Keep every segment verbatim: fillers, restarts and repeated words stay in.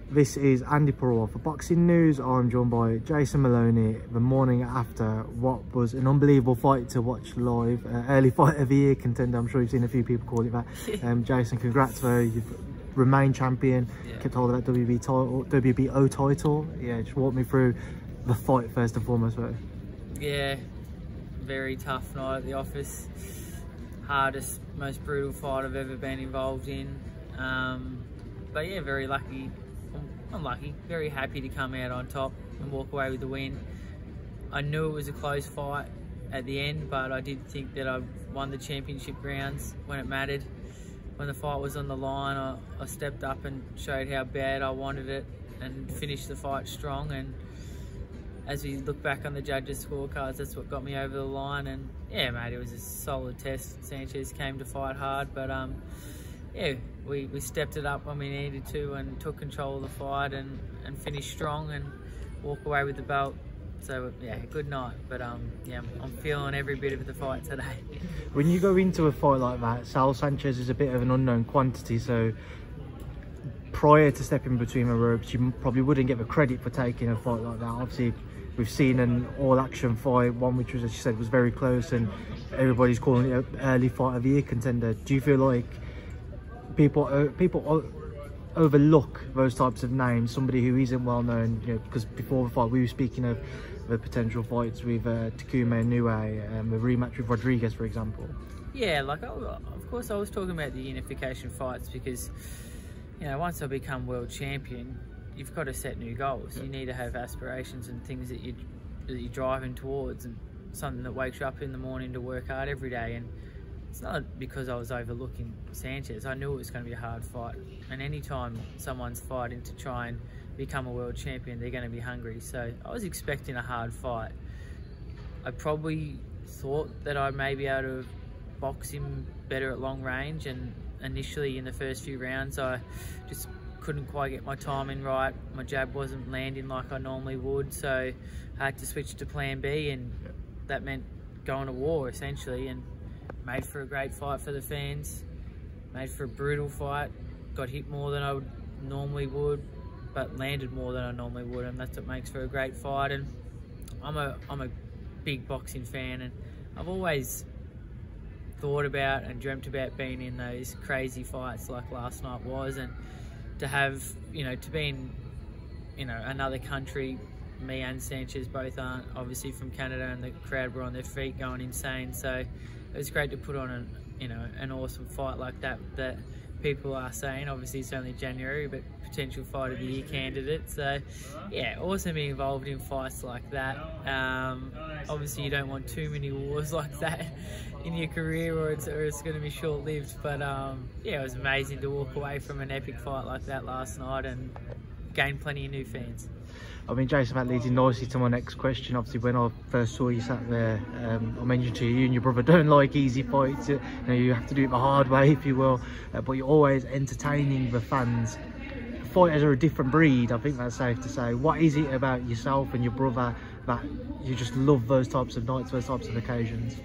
This is Andy Purwell for Boxing News. I'm joined by Jason Maloney the morning after what was an unbelievable fight to watch live. Uh, early fight of the year contender. I'm sure you've seen a few people call it that. Um, Jason, congrats for you've remained champion, yeah. kept hold of that W B title, W B O title. Yeah, just walk me through the fight first and foremost. Though. Yeah, very tough night at the office. Hardest, most brutal fight I've ever been involved in. Um, but yeah, very lucky. I'm lucky, very happy to come out on top and walk away with the win. I knew it was a close fight at the end, but I did think that I won the championship rounds when it mattered. When the fight was on the line, I, I stepped up and showed how bad I wanted it and finished the fight strong. And as we look back on the judges' scorecards, that's what got me over the line. And yeah, mate, it was a solid test. Sanchez came to fight hard, but um, yeah, we, we stepped it up when we needed to and took control of the fight and, and finished strong and walk away with the belt. So yeah, good night. But um, yeah, I'm, I'm feeling every bit of the fight today. When you go into a fight like that, Saul Sanchez is a bit of an unknown quantity. So prior to stepping between the ropes, you probably wouldn't get the credit for taking a fight like that. Obviously, we've seen an all-action fight, one which was, as you said, was very close, and everybody's calling it an early fight of the year contender. Do you feel like people uh, people overlook those types of names, somebody who isn't well known? You know, because before the fight we were speaking of the potential fights with uh, Takuma Inoue and the rematch with Rodriguez, for example. Yeah, like I, of course I was talking about the unification fights because, you know, once I become world champion, you've got to set new goals. Yeah. You need to have aspirations and things that you that you're driving towards, and something that wakes you up in the morning to work hard every day. And it's not because I was overlooking Sanchez. I knew it was going to be a hard fight. And anytime someone's fighting to try and become a world champion, they're going to be hungry. So I was expecting a hard fight. I probably thought that I may be able to box him better at long range. And initially in the first few rounds, I just couldn't quite get my timing right. My jab wasn't landing like I normally would. So I had to switch to plan B, and that meant going to war essentially. And made for a great fight for the fans, made for a brutal fight, got hit more than I would normally would, but landed more than I normally would, and that's what makes for a great fight. And I'm a, I'm a big boxing fan, and I've always thought about and dreamt about being in those crazy fights like last night was, and to have, you know, to be in, you know, another country. Me and Sanchez both aren't obviously from Canada, and the crowd were on their feet going insane. So it was great to put on an, you know, an awesome fight like that that people are saying. Obviously it's only January, but potential fight of the year candidate. So yeah, awesome being involved in fights like that. Um, obviously you don't want too many wars like that in your career, or it's, or it's going to be short-lived. But um, yeah, it was amazing to walk away from an epic fight like that last night and gain plenty of new fans. I mean, Jason, that leads in nicely to my next question. Obviously, when I first saw you sat there, um, I mentioned to you, you and your brother don't like easy fights. You know, you have to do it the hard way, if you will. Uh, but you're always entertaining the fans. Fighters are a different breed, I think that's safe to say. What is it about yourself and your brother that you just love those types of nights, those types of occasions?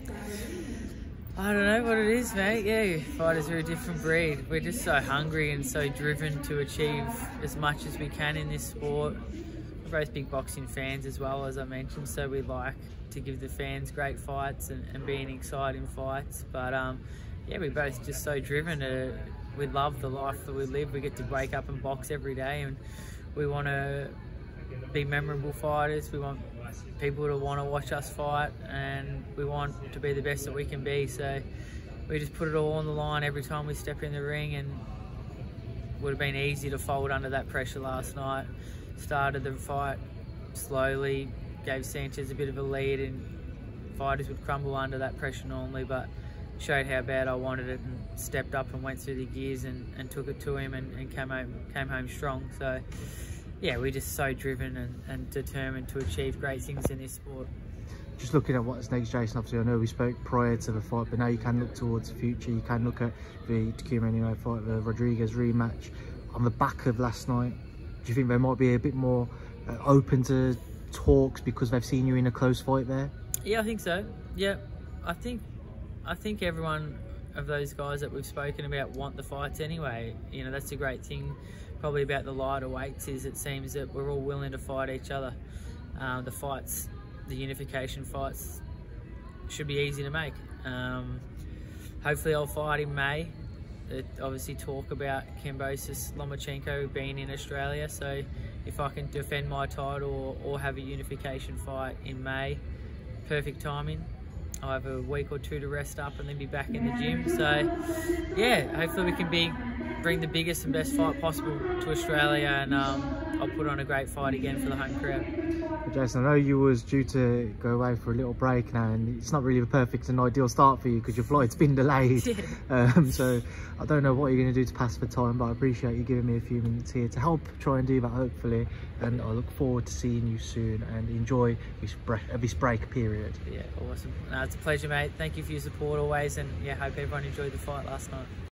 I don't know what it is, mate. Yeah, fighters are a different breed. We're just so hungry and so driven to achieve as much as we can in this sport. We're both big boxing fans as well, as I mentioned, so we like to give the fans great fights and, and be in exciting fights. But um, yeah, we're both just so driven. To, we love the life that we live. We get to wake up and box every day, and we want to be memorable fighters. We want people to want to watch us fight, and we want to be the best that we can be. So we just put it all on the line every time we step in the ring, and it would have been easy to fold under that pressure last night. Started the fight slowly, gave Sanchez a bit of a lead, and fighters would crumble under that pressure normally, but showed how bad I wanted it and stepped up and went through the gears and, and took it to him and, and came home came home strong. So yeah, we're just so driven and, and determined to achieve great things in this sport. Just looking at what's next, Jason, obviously I know we spoke prior to the fight, but now you can look towards the future. You can look at the Takuma Inoue fight, the Rodriguez rematch. On the back of last night, do you think they might be a bit more uh, open to talks because they've seen you in a close fight there? Yeah, I think so. Yeah, I think I think everyone of those guys that we've spoken about want the fights anyway. You know, that's a great thing probably about the lighter weights, is it seems that we're all willing to fight each other. Um, the fights, the unification fights, should be easy to make. Um, hopefully I'll fight in May. It obviously talk about Kambosos Lomachenko being in Australia, so if I can defend my title or, or have a unification fight in May, perfect timing. I'll have a week or two to rest up and then be back in the gym. So yeah, hopefully we can be bring the biggest and best fight possible to Australia, and um, I'll put on a great fight again for the home crowd. Jason, I know you was due to go away for a little break now, and it's not really the perfect and ideal start for you because your flight's been delayed. Yeah. Um, so I don't know what you're going to do to pass the time, but I appreciate you giving me a few minutes here to help try and do that, hopefully. And I look forward to seeing you soon, and enjoy this break, uh, this break period. Yeah, awesome. No, it's a pleasure, mate. Thank you for your support always, and yeah, hope everyone enjoyed the fight last night.